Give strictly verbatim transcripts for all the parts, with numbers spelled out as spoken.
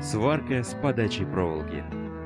Сварка с подачей проволоки.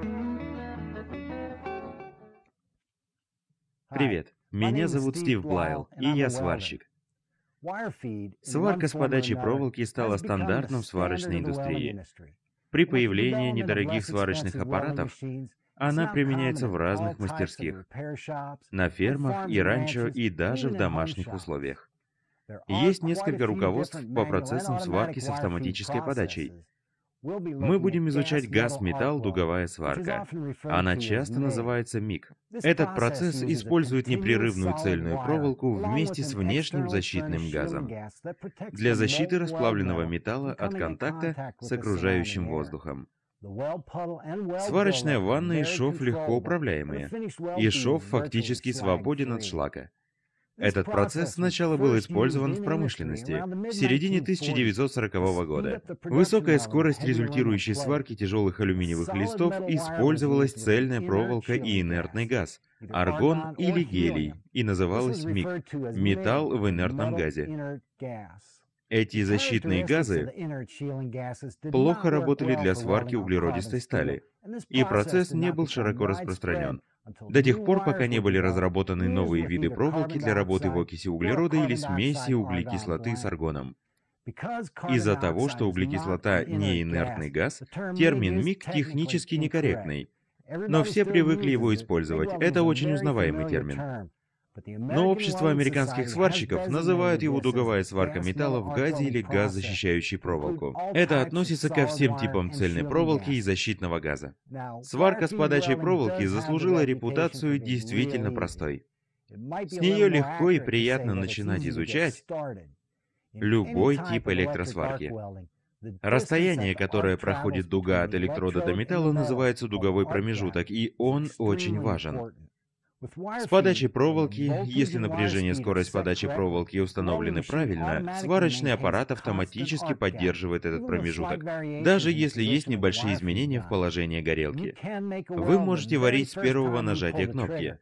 Привет, меня зовут Стив Блайл, и я сварщик. Сварка с подачей проволоки стала стандартом в сварочной индустрии. При появлении недорогих сварочных аппаратов она применяется в разных мастерских, на фермах и ранчо, и даже в домашних условиях. Есть несколько руководств по процессам сварки с автоматической подачей. Мы будем изучать газ-металл дуговая сварка. Она часто называется МИГ. Этот процесс использует непрерывную цельную проволоку вместе с внешним защитным газом для защиты расплавленного металла от контакта с окружающим воздухом. Сварочная ванна и шов легко управляемые, и шов фактически свободен от шлака. Этот процесс сначала был использован в промышленности в середине тысяча девятьсот сорокового года. Высокая скорость результирующей сварки тяжелых алюминиевых листов использовалась цельная проволока и инертный газ, аргон или гелий, и называлась МИГ – металл в инертном газе. Эти защитные газы плохо работали для сварки углеродистой стали, и процесс не был широко распространен. До тех пор, пока не были разработаны новые виды проволоки для работы в окиси углерода или смеси углекислоты с аргоном. Из-за того, что углекислота не инертный газ, термин МИГ технически некорректный, но все привыкли его использовать. Это очень узнаваемый термин. Но общество американских сварщиков называют его дуговая сварка металла в газе или газ, защищающий проволоку. Это относится ко всем типам цельной проволоки и защитного газа. Сварка с подачей проволоки заслужила репутацию действительно простой. С нее легко и приятно начинать изучать любой тип электросварки. Расстояние, которое проходит дуга от электрода до металла, называется дуговой промежуток, и он очень важен. С подачей проволоки, если напряжение и скорость подачи проволоки установлены правильно, сварочный аппарат автоматически поддерживает этот промежуток, даже если есть небольшие изменения в положении горелки. Вы можете варить с первого нажатия кнопки,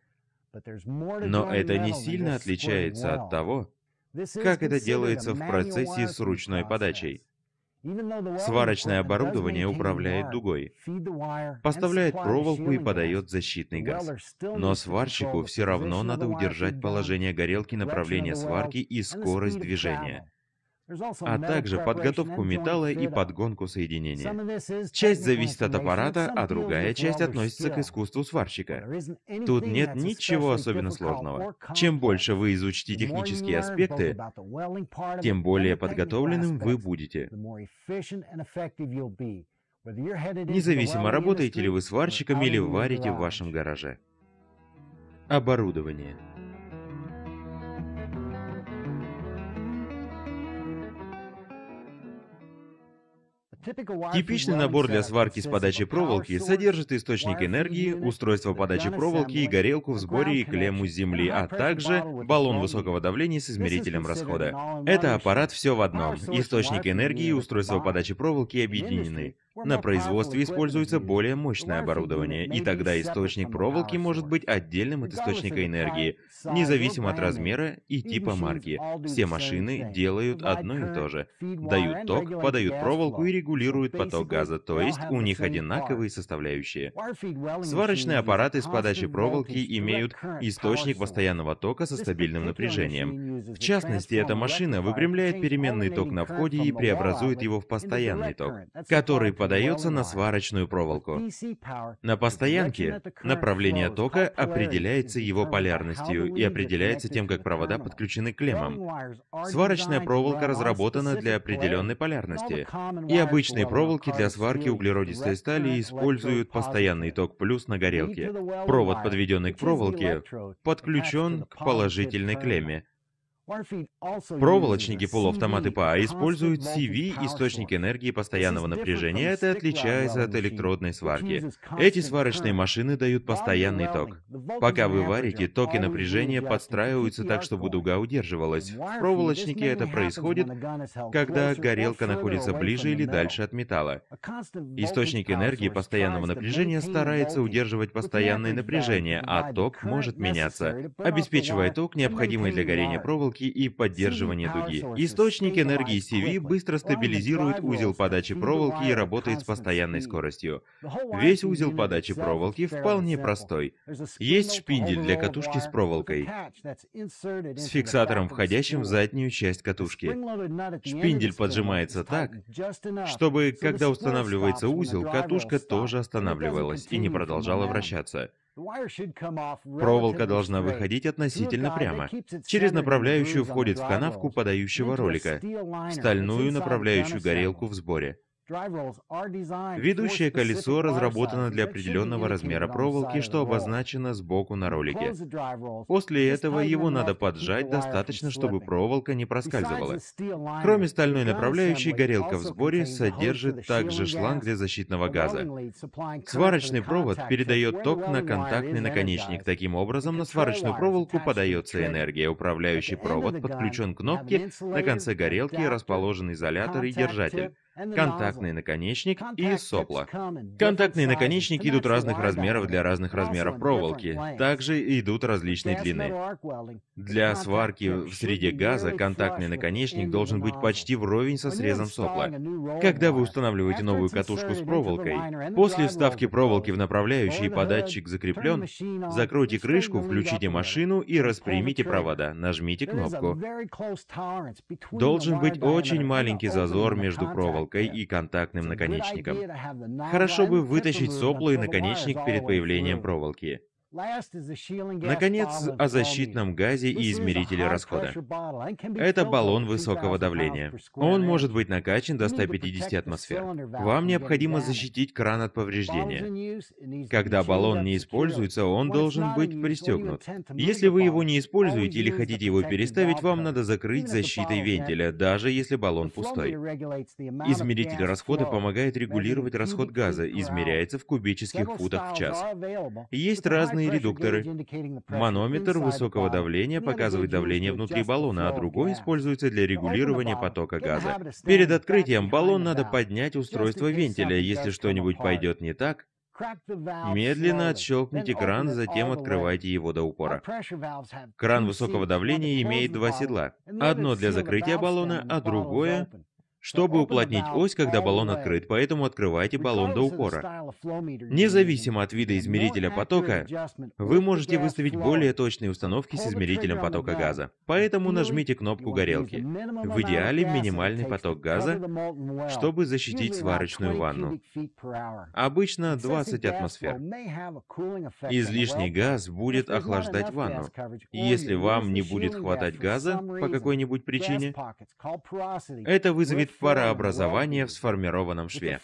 но это не сильно отличается от того, как это делается в процессе с ручной подачей. Сварочное оборудование управляет дугой, поставляет проволоку и подает защитный газ. Но сварщику все равно надо удержать положение горелки, направление сварки и скорость движения, а также подготовку металла и подгонку соединения. Часть зависит от аппарата, а другая часть относится к искусству сварщика. Тут нет ничего особенно сложного. Чем больше вы изучите технические аспекты, тем более подготовленным вы будете. Независимо, работаете ли вы сварщиком или варите в вашем гараже. Оборудование. Типичный набор для сварки с подачей проволоки содержит источник энергии, устройство подачи проволоки и горелку в сборе и клемму с земли, а также баллон высокого давления с измерителем расхода. Это аппарат все в одном. Источник энергии и устройство подачи проволоки объединены. На производстве используется более мощное оборудование, и тогда источник проволоки может быть отдельным от источника энергии, независимо от размера и типа марки. Все машины делают одно и то же. Дают ток, подают проволоку и регулируют поток газа, то есть у них одинаковые составляющие. Сварочные аппараты с подачей проволоки имеют источник постоянного тока со стабильным напряжением. В частности, эта машина выпрямляет переменный ток на входе и преобразует его в постоянный ток, который подается на сварочную проволоку. На постоянке направление тока определяется его полярностью и определяется тем, как провода подключены к клеммам. Сварочная проволока разработана для определенной полярности, и обычные проволоки для сварки углеродистой стали используют постоянный ток плюс на горелке. Провод, подведенный к проволоке, подключен к положительной клемме. Проволочники полуавтоматы ПА используют си ви, источник энергии постоянного напряжения. Это отличается от электродной сварки. Эти сварочные машины дают постоянный ток. Пока вы варите, ток и напряжение подстраиваются так, чтобы дуга удерживалась. В проволочнике это происходит, когда горелка находится ближе или дальше от металла. Источник энергии постоянного напряжения старается удерживать постоянное напряжение, а ток может меняться, обеспечивая ток, необходимый для горения проволоки проволоки и поддерживание дуги. Источник энергии си ви быстро стабилизирует узел подачи проволоки и работает с постоянной скоростью. Весь узел подачи проволоки вполне простой. Есть шпиндель для катушки с проволокой, с фиксатором, входящим в заднюю часть катушки. Шпиндель поджимается так, чтобы, когда устанавливается узел, катушка тоже останавливалась и не продолжала вращаться. Проволока должна выходить относительно прямо. Через направляющую входит в канавку подающего ролика, в стальную направляющую горелку в сборе. Ведущее колесо разработано для определенного размера проволоки, что обозначено сбоку на ролике. После этого его надо поджать достаточно, чтобы проволока не проскальзывала. Кроме стальной направляющей, горелка в сборе содержит также шланг для защитного газа. Сварочный провод передает ток на контактный наконечник. Таким образом, на сварочную проволоку подается энергия. Управляющий провод подключен к кнопке, на конце горелки расположен изолятор и держатель, контактный наконечник и сопло. Контактные наконечники идут разных размеров для разных размеров проволоки. Также идут различной длины. Для сварки в среде газа контактный наконечник должен быть почти вровень со срезом сопла. Когда вы устанавливаете новую катушку с проволокой, после вставки проволоки в направляющий податчик закреплен, закройте крышку, включите машину и распрямите провода. Нажмите кнопку. Должен быть очень маленький зазор между проволокой и контактным наконечником. Хорошо бы вытащить сопло и наконечник перед появлением проволоки. Наконец, о защитном газе и измерителе расхода. Это баллон высокого давления. Он может быть накачан до ста пятидесяти атмосфер. Вам необходимо защитить кран от повреждения. Когда баллон не используется, он должен быть пристегнут. Если вы его не используете или хотите его переставить, вам надо закрыть защитой вентиля, даже если баллон пустой. Измеритель расхода помогает регулировать расход газа, измеряется в кубических футах в час. Есть разные редукторы. Манометр высокого давления показывает давление внутри баллона, а другой используется для регулирования потока газа. Перед открытием баллон надо поднять устройство вентиля. Если что-нибудь пойдет не так, медленно отщелкните кран, затем открывайте его до упора. Кран высокого давления имеет два седла. Одно для закрытия баллона, а другое чтобы уплотнить ось, когда баллон открыт, поэтому открывайте баллон до упора. Независимо от вида измерителя потока, вы можете выставить более точные установки с измерителем потока газа. Поэтому нажмите кнопку горелки. В идеале минимальный поток газа, чтобы защитить сварочную ванну. Обычно двадцать атмосфер. Излишний газ будет охлаждать ванну. Если вам не будет хватать газа по какой-нибудь причине, это вызовет парообразование в сформированном шве.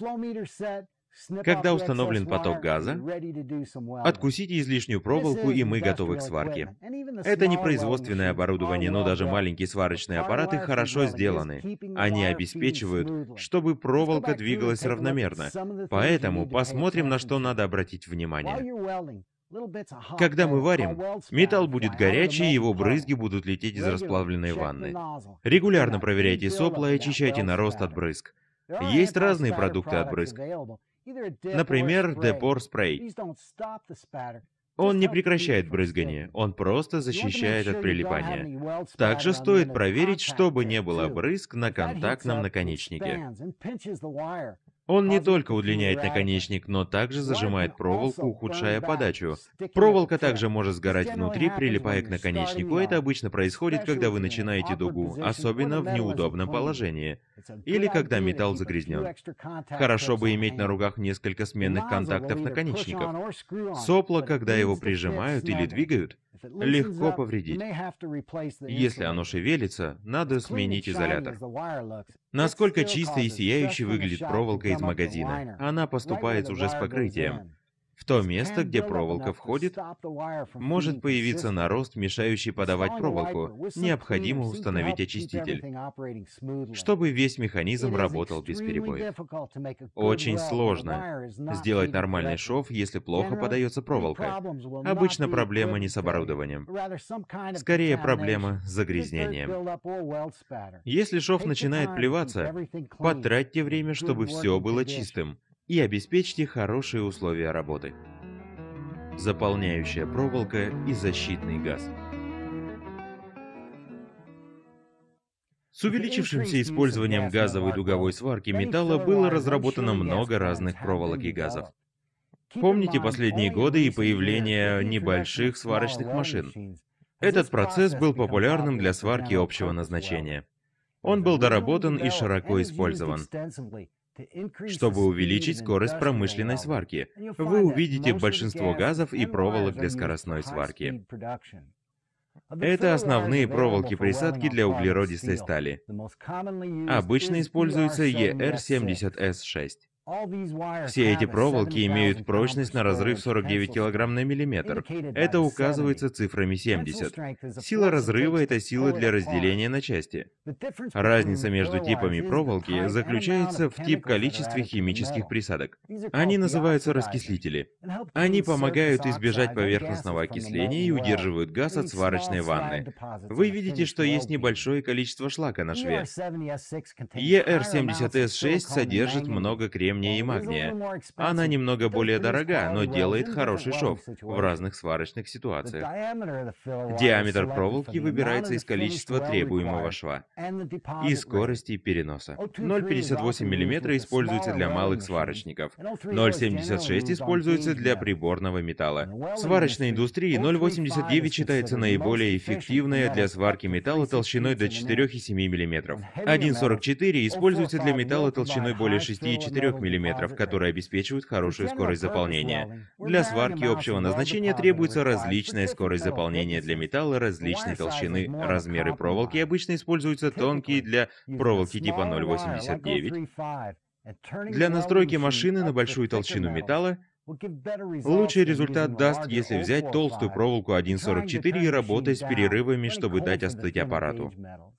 Когда установлен поток газа, откусите излишнюю проволоку, и мы готовы к сварке. Это не производственное оборудование, но даже маленькие сварочные аппараты хорошо сделаны. Они обеспечивают, чтобы проволока двигалась равномерно. Поэтому посмотрим, на что надо обратить внимание. Когда мы варим, металл будет горячий, и его брызги будут лететь из расплавленной ванны. Регулярно проверяйте сопла и очищайте нарост от брызг. Есть разные продукты от брызг. Например, Депор спрей. Он не прекращает брызгание, он просто защищает от прилипания. Также стоит проверить, чтобы не было брызг на контактном наконечнике. Он не только удлиняет наконечник, но также зажимает проволоку, ухудшая подачу. Проволока также может сгорать внутри, прилипая к наконечнику. Это обычно происходит, когда вы начинаете дугу, особенно в неудобном положении, или когда металл загрязнен. Хорошо бы иметь на руках несколько сменных контактов наконечников. Сопло, когда его прижимают или двигают, легко повредить. Если оно шевелится, надо сменить изолятор. Насколько чистой и сияющей выглядит проволока из магазина. Она поступает уже с покрытием. В то место, где проволока входит, может появиться нарост, мешающий подавать проволоку. Необходимо установить очиститель, чтобы весь механизм работал без перебоев. Очень сложно сделать нормальный шов, если плохо подается проволока. Обычно проблема не с оборудованием. Скорее, проблема с загрязнением. Если шов начинает плеваться, потратьте время, чтобы все было чистым, и обеспечьте хорошие условия работы. Заполняющая проволока и защитный газ. С увеличившимся использованием газовой дуговой сварки металла было разработано много разных проволок и газов. Помните последние годы и появление небольших сварочных машин? Этот процесс был популярным для сварки общего назначения. Он был доработан и широко использован. Чтобы увеличить скорость промышленной сварки, вы увидите большинство газов и проволок для скоростной сварки. Это основные проволоки-присадки для углеродистой стали. Обычно используется Е Р семьдесят С шесть. Все эти проволоки имеют прочность на разрыв сорок девять килограмм на миллиметр. Это указывается цифрами семьдесят. Сила разрыва — это сила для разделения на части. Разница между типами проволоки заключается в тип количестве химических присадок. Они называются раскислители. Они помогают избежать поверхностного окисления и удерживают газ от сварочной ванны. Вы видите, что есть небольшое количество шлака на шве. Е Р семьдесят С шесть содержит много кремния и магния. Она немного более дорога, но делает хороший шов в разных сварочных ситуациях. Диаметр проволоки выбирается из количества требуемого шва и скорости переноса. ноль целых пятьдесят восемь миллиметра используется для малых сварочников. ноль целых семьдесят шесть используется для приборного металла. В сварочной индустрии ноль целых восемьдесят девять считается наиболее эффективной для сварки металла толщиной до четырёх целых семи миллиметров. один целых сорок четыре используется для металла толщиной более шести целых четырёх миллиметров, которые обеспечивают хорошую скорость заполнения. Для сварки общего назначения требуется различная скорость заполнения для металла различной толщины. Размеры проволоки обычно используются тонкие для проволоки типа ноль целых восемьдесят девять. Для настройки машины на большую толщину металла лучший результат даст, если взять толстую проволоку один целых сорок четыре и работать с перерывами, чтобы дать остыть аппарату.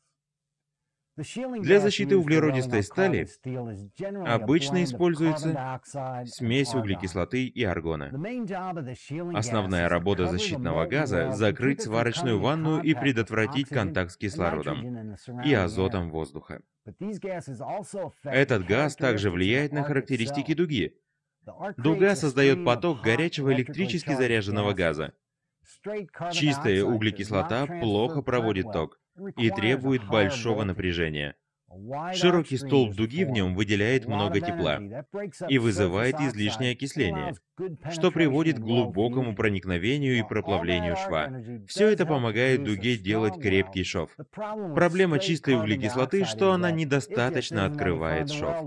Для защиты углеродистой стали обычно используется смесь углекислоты и аргона. Основная работа защитного газа — закрыть сварочную ванну и предотвратить контакт с кислородом и азотом воздуха. Этот газ также влияет на характеристики дуги. Дуга создает поток горячего электрически заряженного газа. Чистая углекислота плохо проводит ток и требует большого напряжения. Широкий столб дуги в нем выделяет много тепла и вызывает излишнее окисление, что приводит к глубокому проникновению и проплавлению шва. Все это помогает дуге делать крепкий шов. Проблема чистой углекислоты, что она недостаточно открывает шов.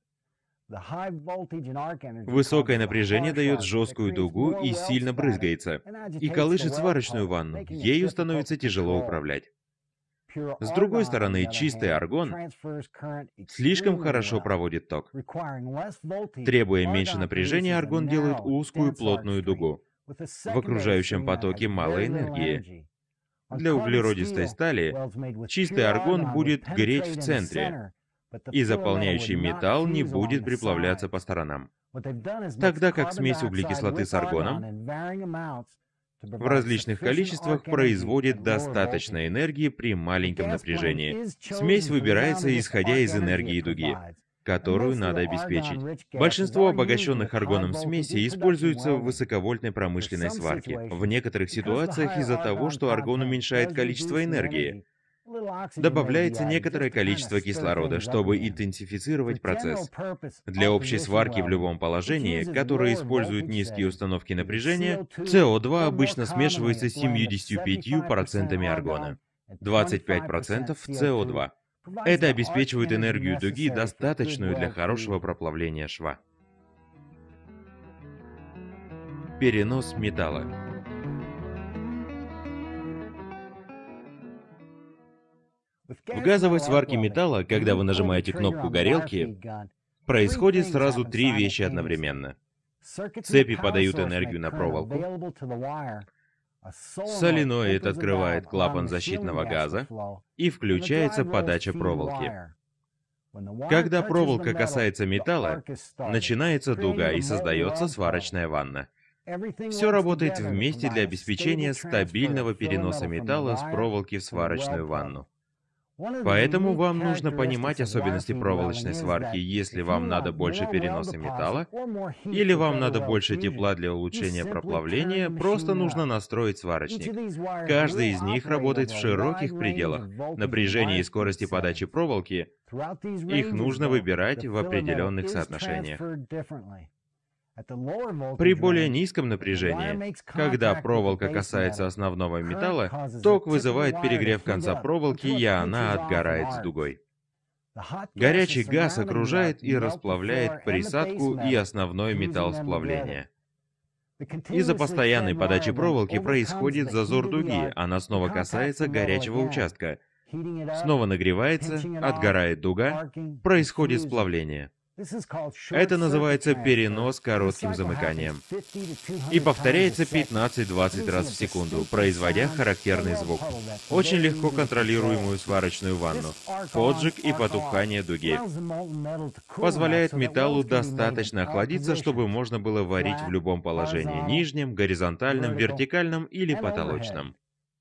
Высокое напряжение дает жесткую дугу и сильно брызгается, и колышет сварочную ванну. Ею становится тяжело управлять. С другой стороны, чистый аргон слишком хорошо проводит ток. Требуя меньше напряжения, аргон делает узкую плотную дугу. В окружающем потоке мало энергии. Для углеродистой стали чистый аргон будет гореть в центре, и заполняющий металл не будет приплавляться по сторонам. Тогда как смесь углекислоты с аргоном в различных количествах производит достаточно энергии при маленьком напряжении. Смесь выбирается исходя из энергии дуги, которую надо обеспечить. Большинство обогащенных аргоном смесей используются в высоковольтной промышленной сварке. В некоторых ситуациях из-за того, что аргон уменьшает количество энергии, добавляется некоторое количество кислорода, чтобы интенсифицировать процесс. Для общей сварки в любом положении, которое использует низкие установки напряжения, С О два обычно смешивается с семьюдесятью пятью процентами аргона, двадцать пять процентов С О два. Это обеспечивает энергию дуги, достаточную для хорошего проплавления шва. Перенос металла. В газовой сварке металла, когда вы нажимаете кнопку горелки, происходит сразу три вещи одновременно. Цепи подают энергию на проволоку, соленоид открывает клапан защитного газа и включается подача проволоки. Когда проволока касается металла, начинается дуга и создается сварочная ванна. Все работает вместе для обеспечения стабильного переноса металла с проволоки в сварочную ванну. Поэтому вам нужно понимать особенности проволочной сварки, если вам надо больше переноса металла, или вам надо больше тепла для улучшения проплавления, просто нужно настроить сварочник. Каждый из них работает в широких пределах напряжения и скорости подачи проволоки, их нужно выбирать в определенных соотношениях. При более низком напряжении, когда проволока касается основного металла, ток вызывает перегрев конца проволоки, и она отгорает с дугой. Горячий газ окружает и расплавляет присадку и основной металл сплавления. Из-за постоянной подачи проволоки происходит зазор дуги, она снова касается горячего участка. Снова нагревается, отгорает дуга, происходит сплавление. Это называется перенос коротким замыканием. И повторяется пятнадцать-двадцать раз в секунду, производя характерный звук. Очень легко контролируемую сварочную ванну. Поджиг и потухание дуги. Позволяет металлу достаточно охладиться, чтобы можно было варить в любом положении: нижнем, горизонтальном, вертикальном или потолочном.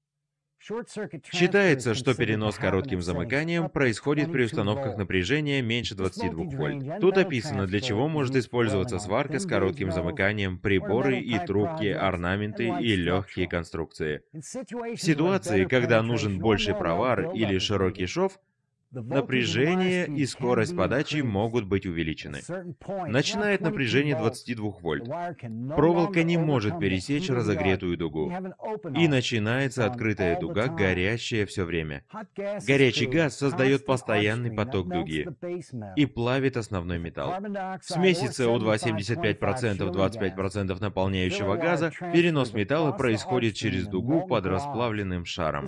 Считается, что перенос коротким замыканием происходит при установках напряжения меньше двадцати двух вольт. Тут описано, для чего может использоваться сварка с коротким замыканием, приборы и трубки, орнаменты и легкие конструкции. В ситуации, когда нужен больший провар или широкий шов, напряжение и скорость подачи могут быть увеличены. Начинает напряжение двадцати двух вольт. Проволока не может пересечь разогретую дугу. И начинается открытая дуга, горящая все время. Горячий газ создает постоянный поток дуги и плавит основной металл. В смеси С О два семьдесят пять процентов, двадцать пять процентов наполняющего газа перенос металла происходит через дугу под расплавленным шаром.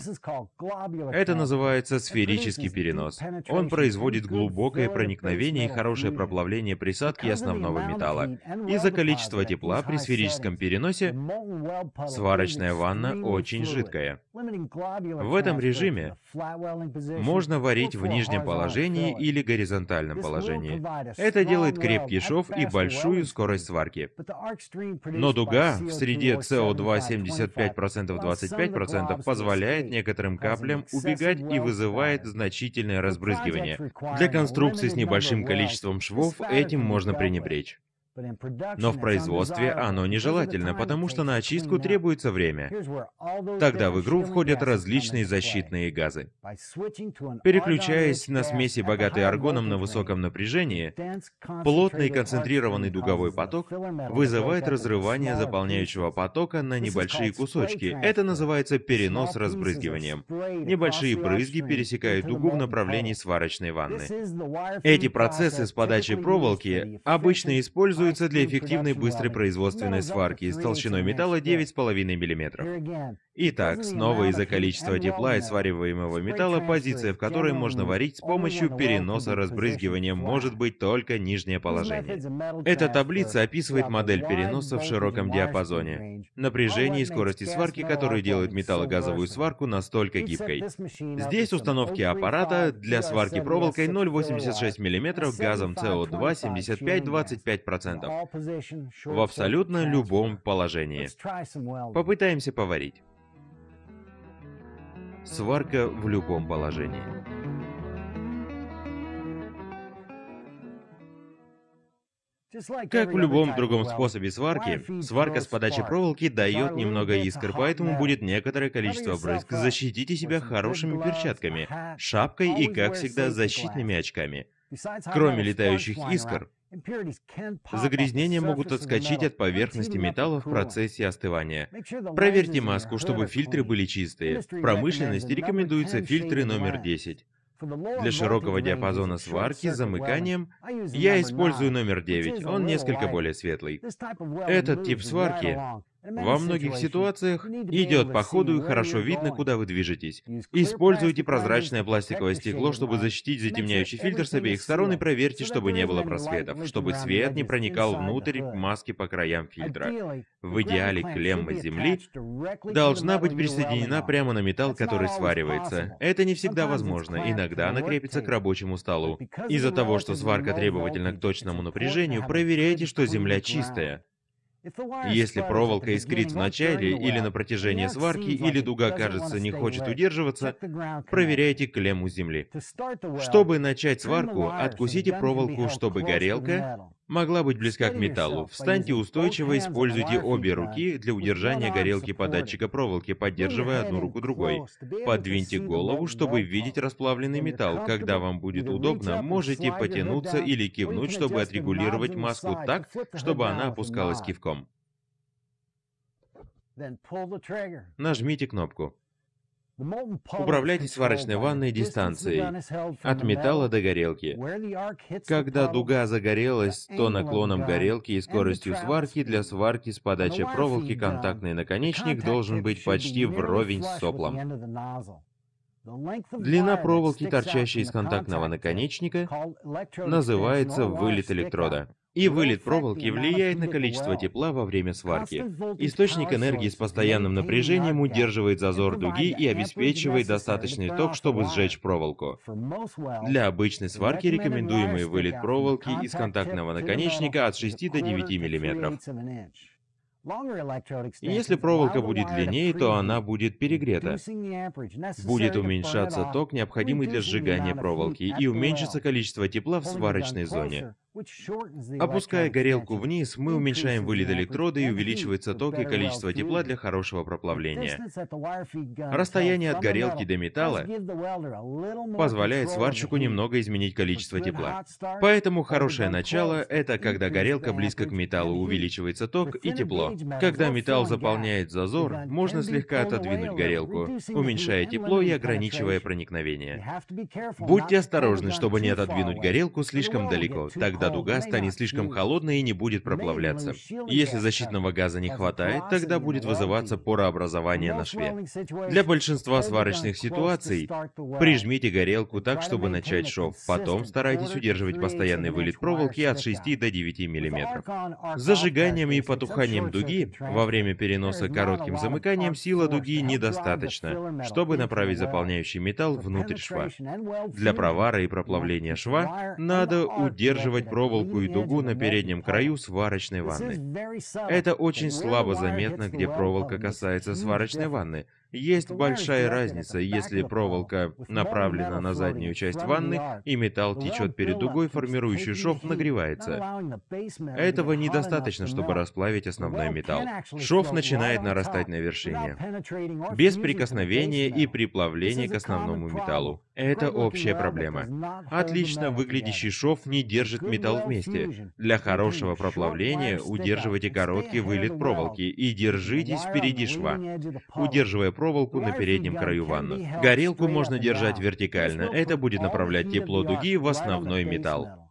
Это называется сферический перенос. Он производит глубокое проникновение и хорошее проплавление присадки основного металла. Из-за количества тепла при сферическом переносе сварочная ванна очень жидкая. В этом режиме можно варить в нижнем положении или горизонтальном положении. Это делает крепкий шов и большую скорость сварки. Но дуга в среде С О два семьдесят пять процентов, двадцать пять процентов позволяет некоторым каплям убегать и вызывает значительное разбрызгивание. Для конструкции с небольшим количеством швов этим можно пренебречь. Но в производстве оно нежелательно, потому что на очистку требуется время. Тогда в игру входят различные защитные газы. Переключаясь на смеси, богатые аргоном на высоком напряжении, плотный концентрированный дуговой поток вызывает разрывание заполняющего потока на небольшие кусочки. Это называется перенос разбрызгиванием. Небольшие брызги пересекают дугу в направлении сварочной ванны. Эти процессы с подачей проволоки обычно используют для эффективной быстрой производственной сварки с толщиной металла девять с половиной миллиметров. Итак, снова из-за количества тепла и свариваемого металла, позиция, в которой можно варить с помощью переноса разбрызгивания, может быть только нижнее положение. Эта таблица описывает модель переноса в широком диапазоне, напряжение и скорости сварки, которые делают металлогазовую сварку настолько гибкой. Здесь установки аппарата для сварки проволокой ноль целых восемьдесят шесть сотых миллиметра газом С О два семьдесят пять — двадцать пять процентов. В абсолютно любом положении. Попытаемся поварить. Сварка в любом положении. Как в любом другом способе сварки, сварка с подачей проволоки дает немного искр, поэтому будет некоторое количество брызг. Защитите себя хорошими перчатками, шапкой и, как всегда, защитными очками. Кроме летающих искр, загрязнения могут отскочить от поверхности металла в процессе остывания. Проверьте маску, чтобы фильтры были чистые. В промышленности рекомендуются фильтры номер десять. Для широкого диапазона сварки с замыканием я использую номер девять, он несколько более светлый. Этот тип сварки во многих ситуациях идет по ходу и хорошо видно, куда вы движетесь. Используйте прозрачное пластиковое стекло, чтобы защитить затемняющий фильтр с обеих сторон, и проверьте, чтобы не было просветов, чтобы свет не проникал внутрь маски по краям фильтра. В идеале клемма земли должна быть присоединена прямо на металл, который сваривается. Это не всегда возможно, иногда она крепится к рабочему столу. Из-за того, что сварка требовательна к точному напряжению, проверяйте, что земля чистая. Если проволока искрит в начале или на протяжении сварки, или дуга, кажется, не хочет удерживаться, проверяйте клемму земли. Чтобы начать сварку, откусите проволоку, чтобы горелка могла быть близка к металлу. Встаньте устойчиво, используйте обе руки для удержания горелки податчика проволоки, поддерживая одну руку другой. Подвиньте голову, чтобы видеть расплавленный металл. Когда вам будет удобно, можете потянуться или кивнуть, чтобы отрегулировать маску так, чтобы она опускалась кивком. Нажмите кнопку. Управляйте сварочной ванной дистанцией от металла до горелки. Когда дуга загорелась, то наклоном горелки и скоростью сварки для сварки с подачей проволоки контактный наконечник должен быть почти вровень с соплом. Длина проволоки, торчащей из контактного наконечника, называется вылет электрода. И вылет проволоки влияет на количество тепла во время сварки. Источник энергии с постоянным напряжением удерживает зазор дуги и обеспечивает достаточный ток, чтобы сжечь проволоку. Для обычной сварки рекомендуемый вылет проволоки из контактного наконечника от шести до девяти миллиметров. Если проволока будет длиннее, то она будет перегрета. Будет уменьшаться ток, необходимый для сжигания проволоки, и уменьшится количество тепла в сварочной зоне. Опуская горелку вниз, мы уменьшаем вылет электрода и увеличивается ток и количество тепла для хорошего проплавления. Расстояние от горелки до металла позволяет сварщику немного изменить количество тепла. Поэтому хорошее начало — это когда горелка близко к металлу, увеличивается ток и тепло. Когда металл заполняет зазор, можно слегка отодвинуть горелку, уменьшая тепло и ограничивая проникновение. Будьте осторожны, чтобы не отодвинуть горелку слишком далеко, тогда дуга станет слишком холодной и не будет проплавляться. Если защитного газа не хватает, тогда будет вызываться порообразование на шве. Для большинства сварочных ситуаций прижмите горелку так, чтобы начать шов. Потом старайтесь удерживать постоянный вылет проволоки от шести до девяти миллиметров. С зажиганием и потуханием дуги во время переноса коротким замыканием сила дуги недостаточно, чтобы направить заполняющий металл внутрь шва. Для провара и проплавления шва надо удерживать проволоку и дугу на переднем краю сварочной ванны. Это очень слабо заметно, где проволока касается сварочной ванны. Есть большая разница, если проволока направлена на заднюю часть ванны и металл течет перед дугой, формирующий шов нагревается. Этого недостаточно, чтобы расплавить основной металл. Шов начинает нарастать на вершине, без прикосновения и приплавления к основному металлу. Это общая проблема. Отлично выглядящий шов не держит металл вместе. Для хорошего проплавления удерживайте короткий вылет проволоки и держитесь впереди шва, удерживая проволоку на переднем краю ванны. Горелку можно держать вертикально, это будет направлять тепло дуги в основной металл.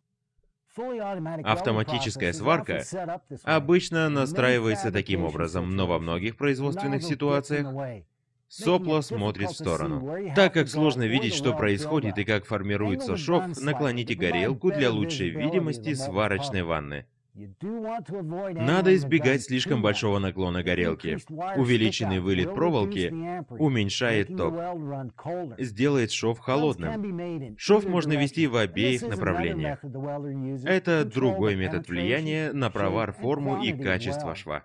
Автоматическая сварка обычно настраивается таким образом, но во многих производственных ситуациях сопло смотрит в сторону. Так как сложно видеть, что происходит и как формируется шов, наклоните горелку для лучшей видимости сварочной ванны. Надо избегать слишком большого наклона горелки. Увеличенный вылет проволоки уменьшает ток, сделает шов холодным. Шов можно вести в обеих направлениях. Это другой метод влияния на провар, форму и качество шва.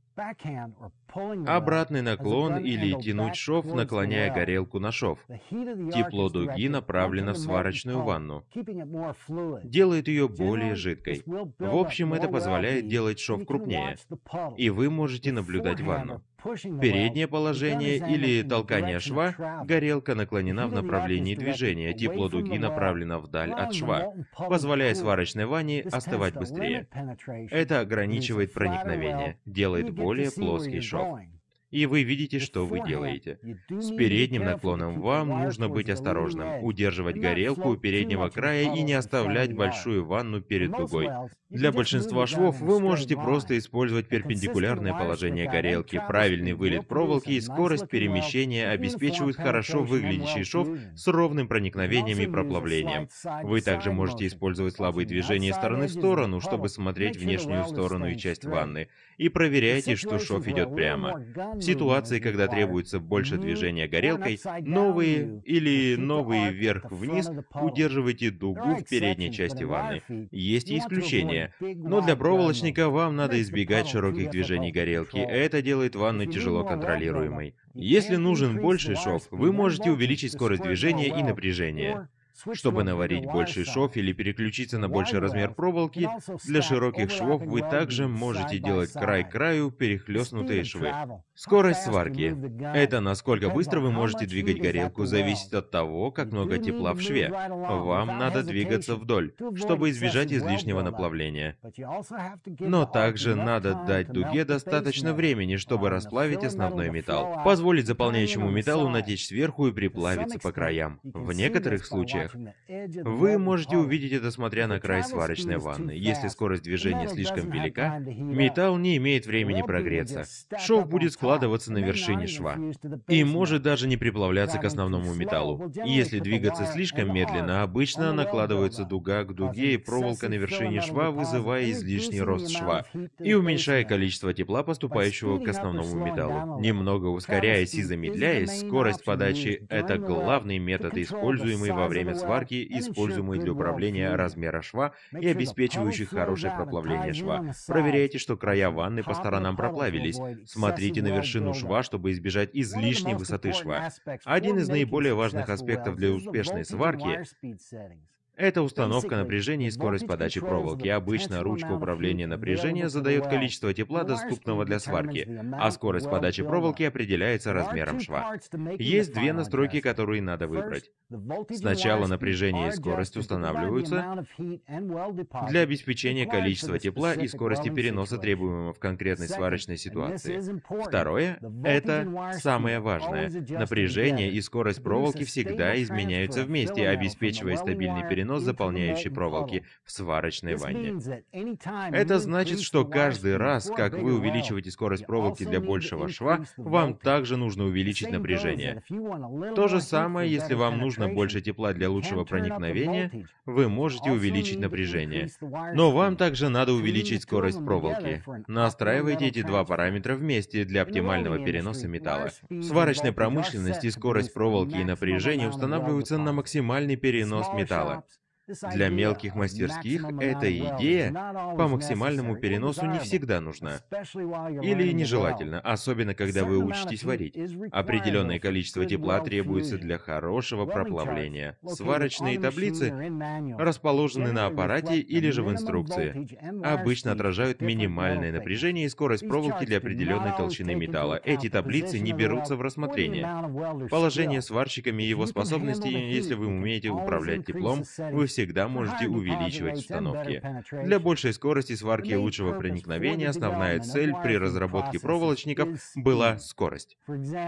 Обратный наклон или тянуть шов, наклоняя горелку на шов. Тепло дуги направлено в сварочную ванну. Делает ее более жидкой. В общем, это позволяет делать шов крупнее. И вы можете наблюдать ванну. Переднее положение или толкание шва, горелка наклонена в направлении движения, тепло дуги направлено вдаль от шва, позволяя сварочной ванне остывать быстрее. Это ограничивает проникновение, делает более плоский шов. И вы видите, что вы делаете. С передним наклоном вам нужно быть осторожным, удерживать горелку у переднего края и не оставлять большую ванну перед дугой. Для большинства швов вы можете просто использовать перпендикулярное положение горелки, правильный вылет проволоки и скорость перемещения обеспечивают хорошо выглядящий шов с ровным проникновением и проплавлением. Вы также можете использовать слабые движения из стороны в сторону, чтобы смотреть внешнюю сторону и часть ванны, и проверяйте, что шов идет прямо. В ситуации, когда требуется больше движения горелкой, новые или новые вверх-вниз, удерживайте дугу в передней части ванны. Есть и исключения, но для проволочника вам надо избегать широких движений горелки. Это делает ванну тяжело контролируемой. Если нужен больший шов, вы можете увеличить скорость движения и напряжение. Чтобы наварить больший шов или переключиться на больший размер проволоки, для широких швов вы также можете делать край к краю перехлестнутые швы. Скорость сварки. Это насколько быстро вы можете двигать горелку, зависит от того, как много тепла в шве. Вам надо двигаться вдоль, чтобы избежать излишнего наплавления. Но также надо дать дуге достаточно времени, чтобы расплавить основной металл, позволить заполняющему металлу натечь сверху и приплавиться по краям. В некоторых случаях вы можете увидеть это, смотря на край сварочной ванны. Если скорость движения слишком велика, металл не имеет времени прогреться. Шов будет складываться на вершине шва и может даже не приплавляться к основному металлу. Если двигаться слишком медленно, обычно накладывается дуга к дуге и проволока на вершине шва, вызывая излишний рост шва и уменьшая количество тепла, поступающего к основному металлу. Немного ускоряясь и замедляясь, скорость подачи — это главный метод, используемый во время сварки, используемый для управления размера шва и обеспечивающий хорошее проплавление шва. Проверяйте, что края ванны по сторонам проплавились. Смотрите на вершину шва, чтобы избежать излишней высоты шва. Один из наиболее важных аспектов для успешной сварки — это установка напряжения и скорость подачи проволоки. Обычно ручка управления напряжения задает количество тепла, доступного для сварки, а скорость подачи проволоки определяется размером шва. Есть две настройки, которые надо выбрать. Сначала напряжение и скорость устанавливаются для обеспечения количества тепла и скорости переноса, требуемого в конкретной сварочной ситуации. Второе — это самое важное. Напряжение и скорость проволоки всегда изменяются вместе, обеспечивая стабильный перенос заполняющей проволоки в сварочной ванне. Это значит, что каждый раз, как вы увеличиваете скорость проволоки для большего шва, вам также нужно увеличить напряжение. То же самое, если вам нужно больше тепла для лучшего проникновения, вы можете увеличить напряжение. Но вам также надо увеличить скорость проволоки. Настраивайте эти два параметра вместе для оптимального переноса металла. В сварочной промышленности скорость проволоки и напряжение устанавливаются на максимальный перенос металла. Для мелких мастерских эта идея по максимальному переносу не всегда нужна. Или нежелательно, особенно когда вы учитесь варить. Определенное количество тепла требуется для хорошего проплавления. Сварочные таблицы расположены на аппарате или же в инструкции. Обычно отражают минимальное напряжение и скорость проволоки для определенной толщины металла. Эти таблицы не берутся в рассмотрение. Положение сварщиками и его способности, если вы умеете управлять теплом, вы всегда можете увеличивать установки. Для большей скорости сварки и лучшего проникновения основная цель при разработке проволочников была скорость.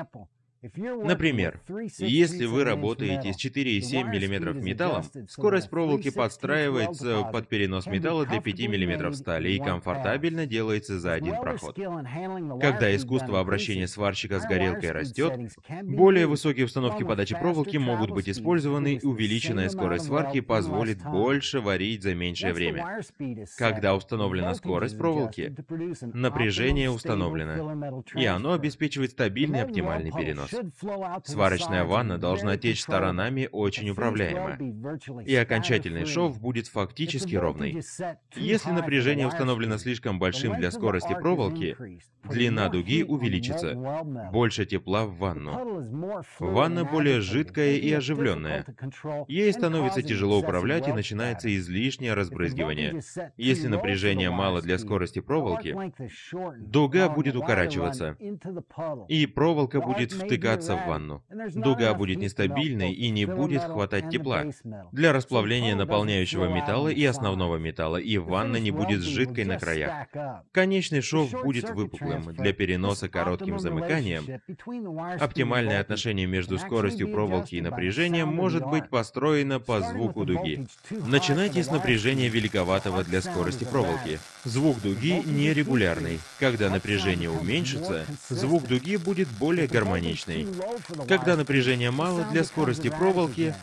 Например, если вы работаете с четыре и семь миллиметров металлом, скорость проволоки подстраивается под перенос металла для пяти миллиметров стали и комфортабельно делается за один проход. Когда искусство обращения сварщика с горелкой растет, более высокие установки подачи проволоки могут быть использованы, и увеличенная скорость сварки позволит больше варить за меньшее время. Когда установлена скорость проволоки, напряжение установлено, и оно обеспечивает стабильный оптимальный перенос. Сварочная ванна должна течь сторонами очень управляемо, и окончательный шов будет фактически ровный. Если напряжение установлено слишком большим для скорости проволоки, длина дуги увеличится, больше тепла в ванну. Ванна более жидкая и оживленная. Ей становится тяжело управлять и начинается излишнее разбрызгивание. Если напряжения мало для скорости проволоки, дуга будет укорачиваться, и проволока будет втыкаться в ванну. Дуга будет нестабильной и не будет хватать тепла для расплавления наполняющего металла и основного металла, и ванна не будет жидкой на краях. Конечный шов будет выпуклым. Для переноса коротким замыканием оптимальное отношение между скоростью проволоки и напряжением может быть построено по звуку дуги. Начинайте с напряжения великоватого для скорости проволоки. Звук дуги нерегулярный. Когда напряжение уменьшится, звук дуги будет более гармоничный. Когда напряжения мало для скорости проволоки,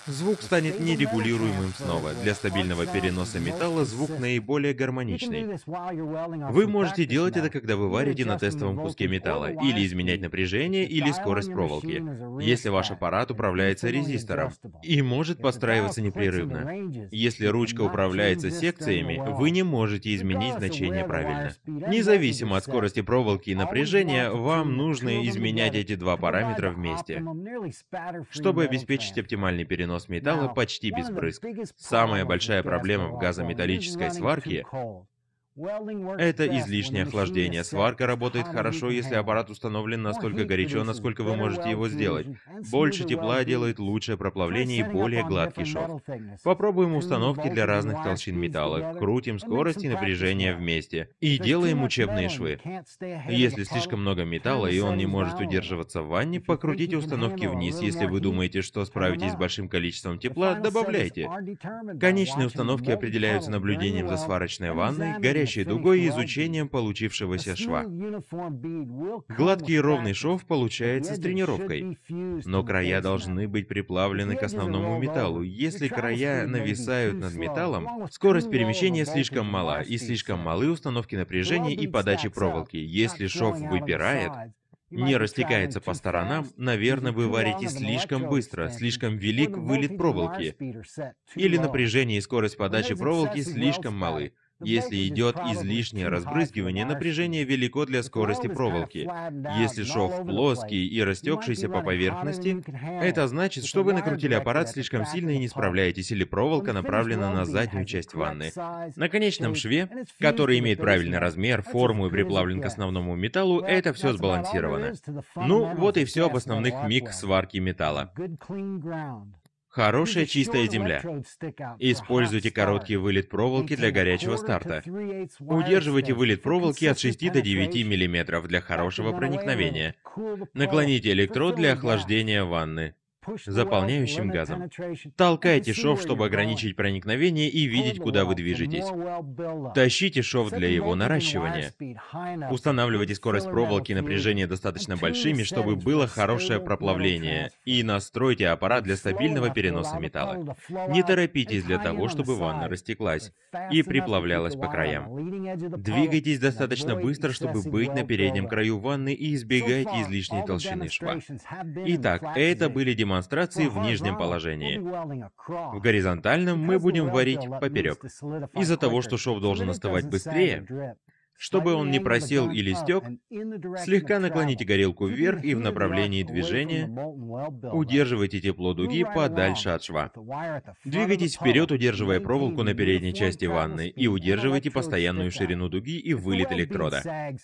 звук станет нерегулируемым снова. Для стабильного переноса металла звук наиболее гармоничный. Вы можете делать это, когда вы варите на тестовом куске металла, или изменять напряжение, или скорость проволоки, если ваш аппарат управляется резистором и может подстраиваться непрерывно. Если ручка управляется секциями, вы не можете изменить значение правильно. Независимо от скорости проволоки и напряжения, вам нужно изменять эти два параметра вместе, чтобы обеспечить оптимальный перенос металла почти без брызг. Самая большая проблема в газометаллической сварке — это излишнее охлаждение. Сварка работает хорошо, если аппарат установлен настолько горячо, насколько вы можете его сделать. Больше тепла делает лучшее проплавление и более гладкий шов. Попробуем установки для разных толщин металла. Крутим скорость и напряжение вместе. И делаем учебные швы. Если слишком много металла и он не может удерживаться в ванне, покрутите установки вниз. Если вы думаете, что справитесь с большим количеством тепла, добавляйте. Конечные установки определяются наблюдением за сварочной ванной, горячей дугой и изучением получившегося шва. Гладкий и ровный шов получается с тренировкой, но края должны быть приплавлены к основному металлу. Если края нависают над металлом, скорость перемещения слишком мала, и слишком малы установки напряжения и подачи проволоки. Если шов выпирает, не растекается по сторонам, наверное, вы варите слишком быстро, слишком велик вылет проволоки, или напряжение и скорость подачи проволоки слишком малы. Если идет излишнее разбрызгивание, напряжение велико для скорости проволоки. Если шов плоский и растекшийся по поверхности, это значит, что вы накрутили аппарат слишком сильно и не справляетесь, или проволока направлена на заднюю часть ванны. На конечном шве, который имеет правильный размер, форму и приплавлен к основному металлу, это все сбалансировано. Ну, вот и все об основных миг сварки металла. Хорошая чистая земля. Используйте короткий вылет проволоки для горячего старта. Удерживайте вылет проволоки от шести до девяти миллиметров для хорошего проникновения. Наклоните электрод для охлаждения ванны заполняющим газом. Толкайте шов, чтобы ограничить проникновение и видеть, куда вы движетесь. Тащите шов для его наращивания. Устанавливайте скорость проволоки и напряжение достаточно большими, чтобы было хорошее проплавление, и настройте аппарат для стабильного переноса металла. Не торопитесь для того, чтобы ванна растеклась и приплавлялась по краям. Двигайтесь достаточно быстро, чтобы быть на переднем краю ванны, и избегайте излишней толщины шва. Итак, это были демонстрации демонстрации в нижнем положении. В горизонтальном мы будем варить поперек. Из-за того, что шов должен остывать быстрее, чтобы он не просел или стек, слегка наклоните горелку вверх и в направлении движения удерживайте тепло дуги подальше от шва. Двигайтесь вперед, удерживая проволоку на передней части ванны, и удерживайте постоянную ширину дуги и вылет электрода.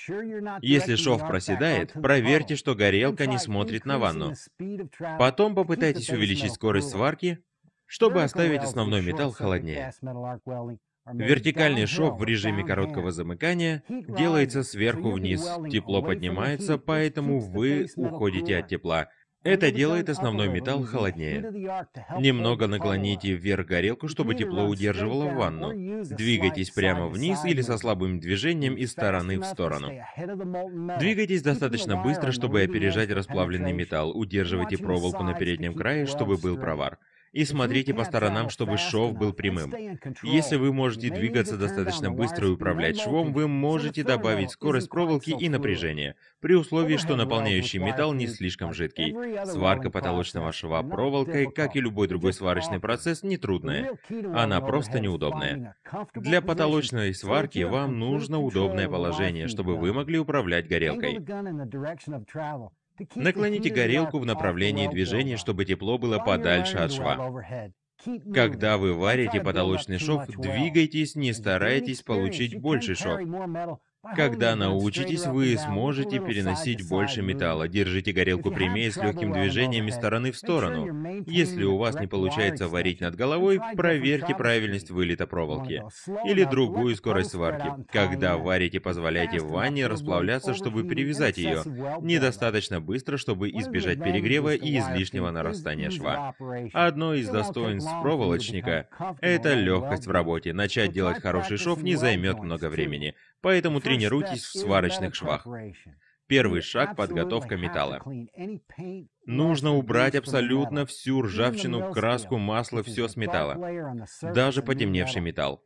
Если шов проседает, проверьте, что горелка не смотрит на ванну. Потом попытайтесь увеличить скорость сварки, чтобы оставить основной металл холоднее. Вертикальный шов в режиме короткого замыкания делается сверху вниз. Тепло поднимается, поэтому вы уходите от тепла. Это делает основной металл холоднее. Немного наклоните вверх горелку, чтобы тепло удерживало в ванну. Двигайтесь прямо вниз или со слабым движением из стороны в сторону. Двигайтесь достаточно быстро, чтобы опережать расплавленный металл. Удерживайте проволоку на переднем крае, чтобы был провар. И смотрите по сторонам, чтобы шов был прямым. Если вы можете двигаться достаточно быстро и управлять швом, вы можете добавить скорость проволоки и напряжение, при условии, что наполняющий металл не слишком жидкий. Сварка потолочного шва проволокой, как и любой другой сварочный процесс, нетрудная. Она просто неудобная. Для потолочной сварки вам нужно удобное положение, чтобы вы могли управлять горелкой. Наклоните горелку в направлении движения, чтобы тепло было подальше от шва. Когда вы варите потолочный шов, двигайтесь, не старайтесь получить больше шов. Когда научитесь, вы сможете переносить больше металла. Держите горелку прямее с легким движением из стороны в сторону. Если у вас не получается варить над головой, проверьте правильность вылета проволоки. Или другую скорость сварки. Когда варите, позволяйте ванне расплавляться, чтобы перевязать ее. Недостаточно быстро, чтобы избежать перегрева и излишнего нарастания шва. Одно из достоинств проволочника — это легкость в работе. Начать делать хороший шов не займет много времени. Поэтому тренируйтесь в сварочных швах. Первый шаг — подготовка металла. Нужно убрать абсолютно всю ржавчину, краску, масло, все с металла, даже потемневший металл.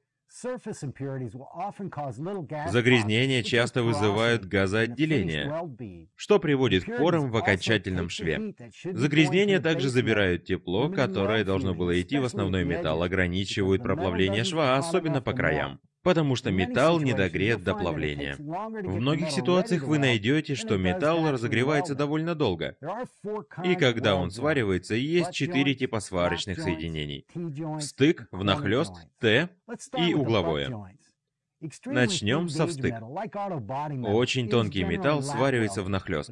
Загрязнения часто вызывают газоотделение, что приводит к порам в окончательном шве. Загрязнения также забирают тепло, которое должно было идти в основной металл, ограничивают проплавление шва, особенно по краям, потому что металл не догрет до плавления. В многих ситуациях вы найдете, что металл разогревается довольно долго. И когда он сваривается, есть четыре типа сварочных соединений: встык, внахлёст, Т и угловое. Начнем со встык. Очень тонкий металл сваривается внахлёст.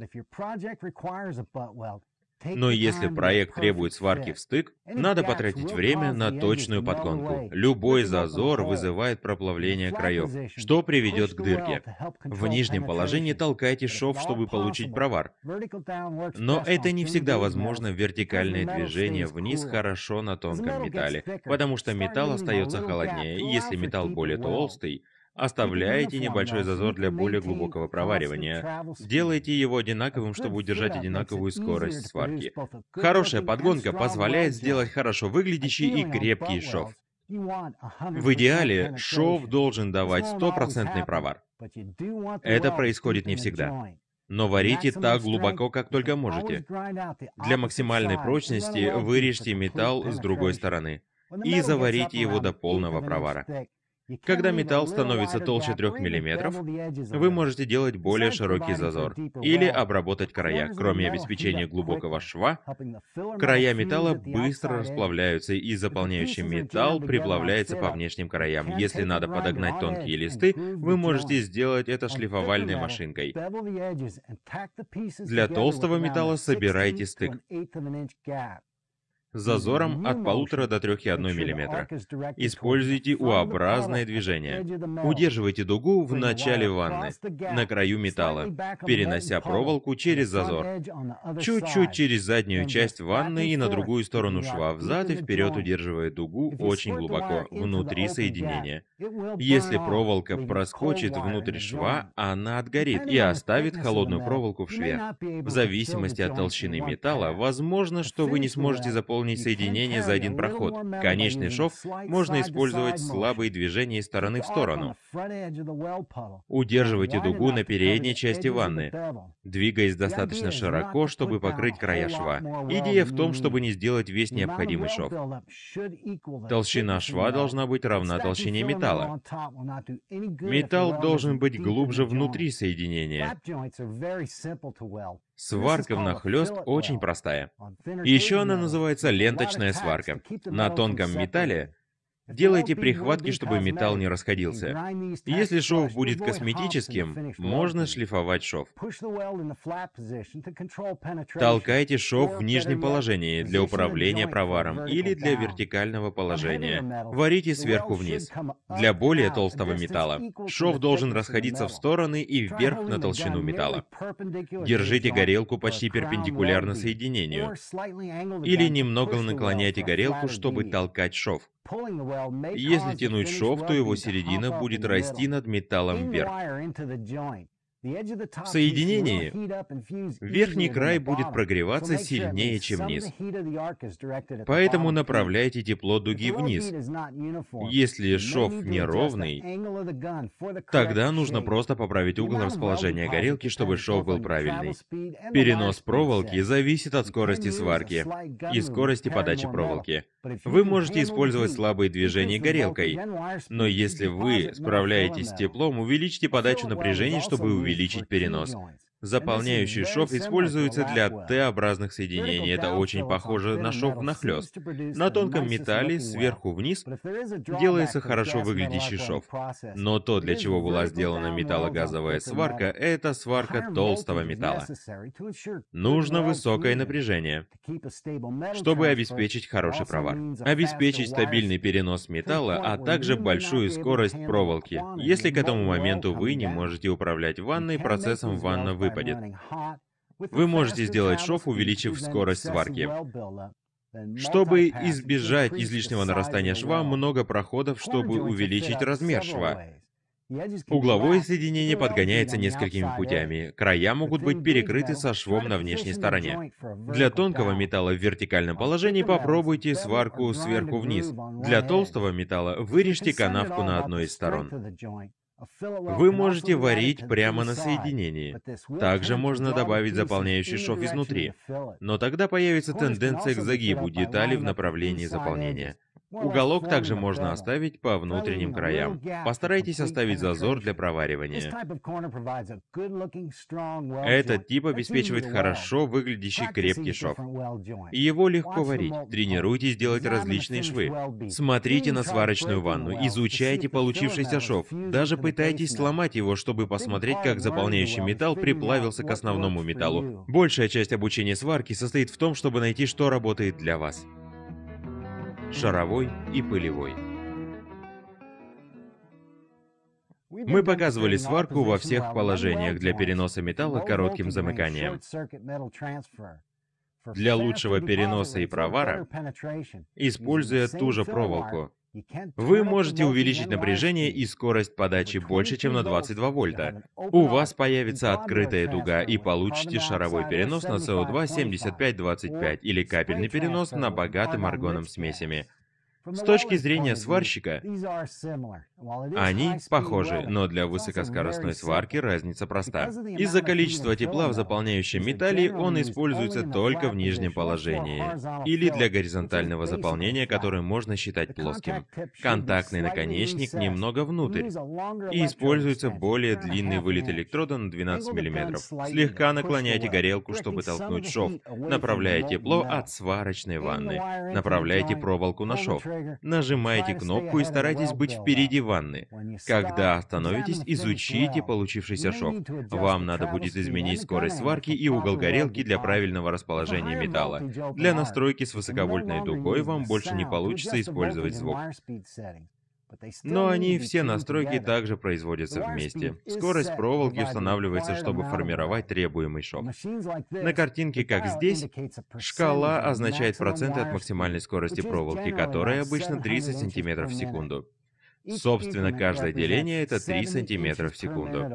Но если проект требует сварки в стык, надо потратить время на точную подгонку. Любой зазор вызывает проплавление краев, что приведет к дырке. В нижнем положении толкайте шов, чтобы получить провар. Но это не всегда возможно. Вертикальное движение вниз хорошо на тонком металле, потому что металл остается холоднее. И если металл более толстый, оставляйте небольшой зазор для более глубокого проваривания. Делайте его одинаковым, чтобы удержать одинаковую скорость сварки. Хорошая подгонка позволяет сделать хорошо выглядящий и крепкий шов. В идеале шов должен давать стопроцентный провар. Это происходит не всегда. Но варите так глубоко, как только можете. Для максимальной прочности вырежьте металл с другой стороны и заварите его до полного провара. Когда металл становится толще трёх миллиметров, вы можете делать более широкий зазор или обработать края. Кроме обеспечения глубокого шва, края металла быстро расплавляются, и заполняющий металл приплавляется по внешним краям. Если надо подогнать тонкие листы, вы можете сделать это шлифовальной машинкой. Для толстого металла собирайте стык с зазором от полутора до трёх и одной миллиметра. Используйте У-образное движение. Удерживайте дугу в начале ванны, на краю металла, перенося проволоку через зазор. Чуть-чуть через заднюю часть ванны и на другую сторону шва, взад и вперед, удерживая дугу очень глубоко, внутри соединения. Если проволока проскочит внутрь шва, она отгорит и оставит холодную проволоку в шве. В зависимости от толщины металла, возможно, что вы не сможете заполнить соединение за один проход. Конечный шов можно использовать слабые движения из стороны в сторону. Удерживайте дугу на передней части ванны, двигаясь достаточно широко, чтобы покрыть края шва. Идея в том, чтобы не сделать весь необходимый шов. Толщина шва должна быть равна толщине металла. Металл должен быть глубже внутри соединения. Сварка внахлёст очень простая. Еще она называется ленточная сварка. На тонком металле делайте прихватки, чтобы металл не расходился. Если шов будет косметическим, можно шлифовать шов. Толкайте шов в нижнем положении для управления проваром или для вертикального положения. Варите сверху вниз. Для более толстого металла шов должен расходиться в стороны и вверх на толщину металла. Держите горелку почти перпендикулярно соединению. Или немного наклоняйте горелку, чтобы толкать шов. Если тянуть шов, то его середина будет расти над металлом вверх. В соединении верхний край будет прогреваться сильнее, чем низ. Поэтому направляйте тепло дуги вниз. Если шов неровный, тогда нужно просто поправить угол расположения горелки, чтобы шов был правильный. Перенос проволоки зависит от скорости сварки и скорости подачи проволоки. Вы можете использовать слабые движения горелкой, но если вы справляетесь с теплом, увеличьте подачу напряжения, чтобы увеличить увеличить перенос. Заполняющий шов используется для Т-образных соединений. Это очень похоже на шов внахлёст. На тонком металле сверху вниз делается хорошо выглядящий шов. Но то, для чего была сделана металлогазовая сварка, это сварка толстого металла. Нужно высокое напряжение, чтобы обеспечить хороший провар. Обеспечить стабильный перенос металла, а также большую скорость проволоки. Если к этому моменту вы не можете управлять ванной, процессом ванна выпадет. Вы можете сделать шов, увеличив скорость сварки. Чтобы избежать излишнего нарастания шва, много проходов, чтобы увеличить размер шва. Угловое соединение подгоняется несколькими путями. Края могут быть перекрыты со швом на внешней стороне. Для тонкого металла в вертикальном положении попробуйте сварку сверху вниз. Для толстого металла вырежьте канавку на одной из сторон. Вы можете варить прямо на соединении. Также можно добавить заполняющий шов изнутри. Но тогда появится тенденция к загибу детали в направлении заполнения. Уголок также можно оставить по внутренним краям. Постарайтесь оставить зазор для проваривания. Этот тип обеспечивает хорошо выглядящий крепкий шов. Его легко варить. Тренируйтесь делать различные швы. Смотрите на сварочную ванну, изучайте получившийся шов. Даже пытайтесь сломать его, чтобы посмотреть, как заполняющий металл приплавился к основному металлу. Большая часть обучения сварки состоит в том, чтобы найти, что работает для вас. Шаровой и пылевой. Мы показывали сварку во всех положениях для переноса металла коротким замыканием. Для лучшего переноса и провара, используя ту же проволоку, вы можете увеличить напряжение и скорость подачи больше, чем на двадцать два вольта. У вас появится открытая дуга и получите шаровой перенос на С О два семьдесят пять двадцать пять или капельный перенос на богатым аргоном смесями. С точки зрения сварщика, они похожи, но для высокоскоростной сварки разница проста. Из-за количества тепла в заполняющем металле он используется только в нижнем положении, или для горизонтального заполнения, которое можно считать плоским. Контактный наконечник немного внутрь, и используется более длинный вылет электрода на двенадцать миллиметров. Слегка наклоняйте горелку, чтобы толкнуть шов. Направляя тепло от сварочной ванны. Направляйте проволоку на шов. Нажимайте кнопку и старайтесь быть впереди ванны. Когда остановитесь, изучите получившийся шов. Вам надо будет изменить скорость сварки и угол горелки для правильного расположения металла. Для настройки с высоковольтной дугой вам больше не получится использовать звук. Но они все настройки также производятся вместе. Скорость проволоки устанавливается, чтобы формировать требуемый шов. На картинке, как здесь, шкала означает проценты от максимальной скорости проволоки, которая обычно тридцать сантиметров в секунду. Собственно, каждое деление — это три сантиметра в секунду.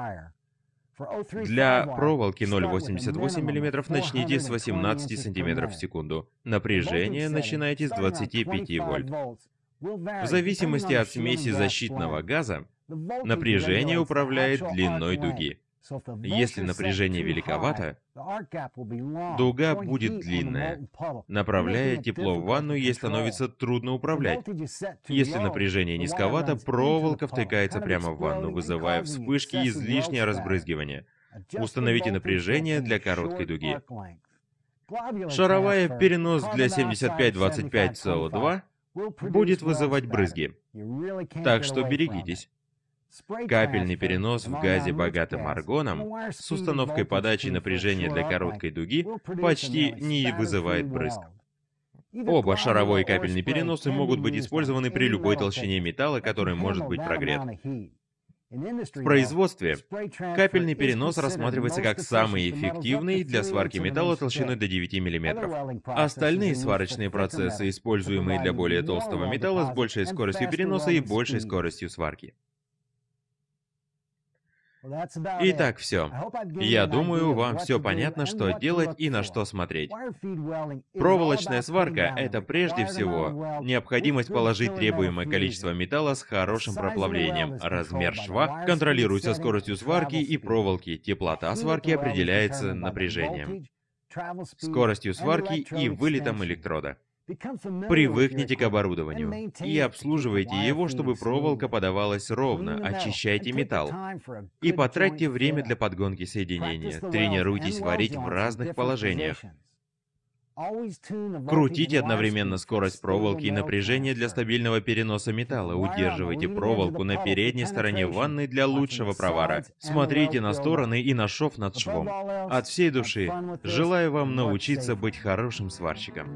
Для проволоки ноль целых восемьдесят восемь сотых миллиметра начните с восемнадцати сантиметров в секунду. Напряжение начинайте с двадцати пяти вольт. В зависимости от смеси защитного газа, напряжение управляет длиной дуги. Если напряжение великовато, дуга будет длинная. Направляя тепло в ванну, ей становится трудно управлять. Если напряжение низковато, проволока втыкается прямо в ванну, вызывая вспышки и излишнее разбрызгивание. Установите напряжение для короткой дуги. Шаровая перенос для семьдесят пять двадцать пять С О два будет вызывать брызги. Так что берегитесь. Капельный перенос в газе богатым аргоном с установкой подачи напряжения для короткой дуги почти не вызывает брызг. Оба шаровой и капельный переносы могут быть использованы при любой толщине металла, который может быть прогрет. В производстве капельный перенос рассматривается как самый эффективный для сварки металла толщиной до девяти миллиметров. Остальные сварочные процессы, используемые для более толстого металла, с большей скоростью переноса и большей скоростью сварки. Итак, все. Я думаю, вам все понятно, что делать и на что смотреть. Проволочная сварка — это прежде всего необходимость положить требуемое количество металла с хорошим проплавлением. Размер шва контролируется скоростью сварки и проволоки. Теплота сварки определяется напряжением, скоростью сварки и вылетом электрода. Привыкните к оборудованию и обслуживайте его, чтобы проволока подавалась ровно, очищайте металл. И потратьте время для подгонки соединения. Тренируйтесь варить в разных положениях. Крутите одновременно скорость проволоки и напряжение для стабильного переноса металла. Удерживайте проволоку на передней стороне ванны для лучшего провара. Смотрите на стороны и на шов над швом. От всей души желаю вам научиться быть хорошим сварщиком.